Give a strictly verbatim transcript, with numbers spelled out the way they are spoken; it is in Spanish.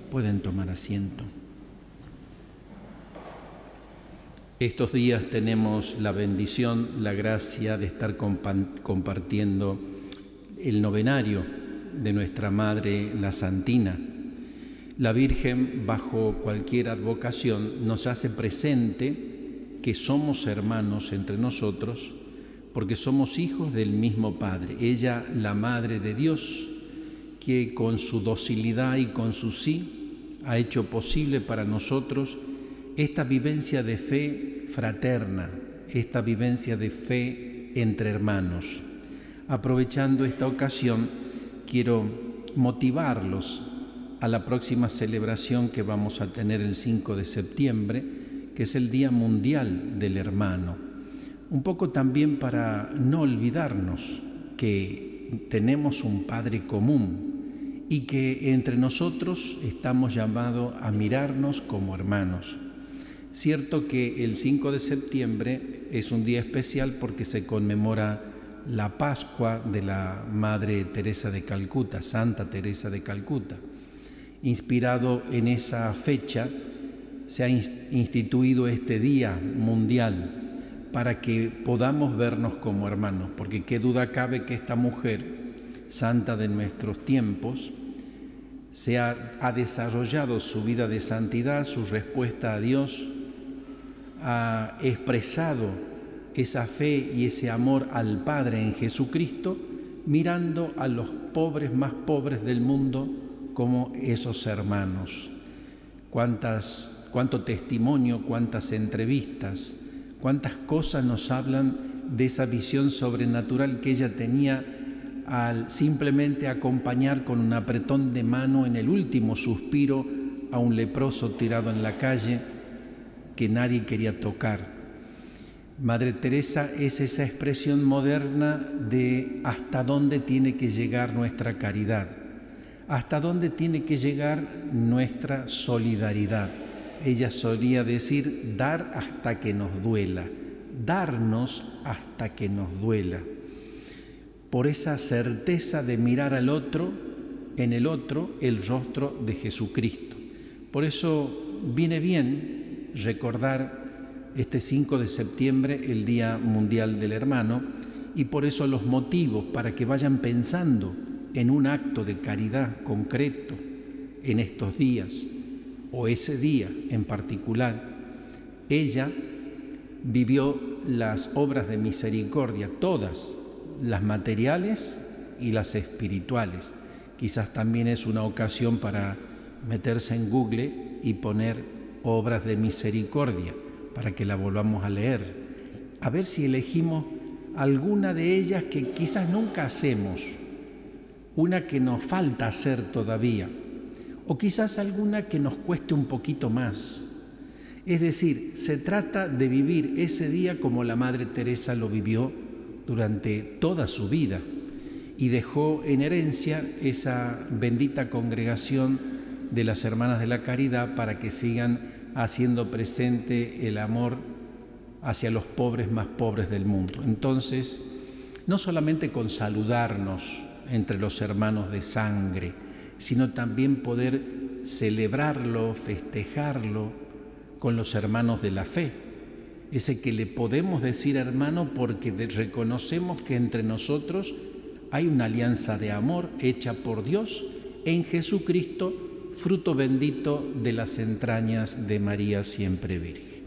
Pueden tomar asiento. Estos días tenemos la bendición, la gracia de estar compartiendo el novenario de nuestra Madre, la Santina. La Virgen, bajo cualquier advocación, nos hace presente que somos hermanos entre nosotros porque somos hijos del mismo Padre. Ella, la Madre de Dios, que con su docilidad y con su sí ha hecho posible para nosotros esta vivencia de fe fraterna, esta vivencia de fe entre hermanos. Aprovechando esta ocasión, quiero motivarlos a la próxima celebración que vamos a tener el cinco de septiembre, que es el Día Mundial del Hermano. Un poco también para no olvidarnos que tenemos un Padre común y que entre nosotros estamos llamados a mirarnos como hermanos. Cierto que el cinco de septiembre es un día especial porque se conmemora la Pascua de la Madre Teresa de Calcuta, Santa Teresa de Calcuta. Inspirado en esa fecha, se ha instituido este Día Mundial para que podamos vernos como hermanos, porque qué duda cabe que esta mujer, santa de nuestros tiempos, se ha, ha desarrollado su vida de santidad, su respuesta a Dios, ha expresado esa fe y ese amor al Padre en Jesucristo, mirando a los pobres más pobres del mundo como esos hermanos. Cuántas, cuánto testimonio, cuántas entrevistas, cuántas cosas nos hablan de esa visión sobrenatural que ella tenía al simplemente acompañar con un apretón de mano en el último suspiro a un leproso tirado en la calle que nadie quería tocar. Madre Teresa es esa expresión moderna de hasta dónde tiene que llegar nuestra caridad, hasta dónde tiene que llegar nuestra solidaridad. Ella solía decir, dar hasta que nos duela, darnos hasta que nos duela. Por esa certeza de mirar al otro, en el otro, el rostro de Jesucristo. Por eso viene bien recordar este cinco de septiembre, el Día Mundial del Hermano, y por eso los motivos para que vayan pensando en un acto de caridad concreto en estos días, o ese día en particular. Ella vivió las obras de misericordia, todas, las materiales y las espirituales. Quizás también es una ocasión para meterse en Google y poner obras de misericordia para que la volvamos a leer, a ver si elegimos alguna de ellas que quizás nunca hacemos, una que nos falta hacer todavía, o quizás alguna que nos cueste un poquito más. Es decir, se trata de vivir ese día como la Madre Teresa lo vivió durante toda su vida y dejó en herencia esa bendita congregación de las Hermanas de la Caridad para que sigan haciendo presente el amor hacia los pobres más pobres del mundo. Entonces, no solamente con saludarnos entre los hermanos de sangre, sino también poder celebrarlo, festejarlo con los hermanos de la fe, ese que le podemos decir hermano porque reconocemos que entre nosotros hay una alianza de amor hecha por Dios en Jesucristo, fruto bendito de las entrañas de María siempre Virgen.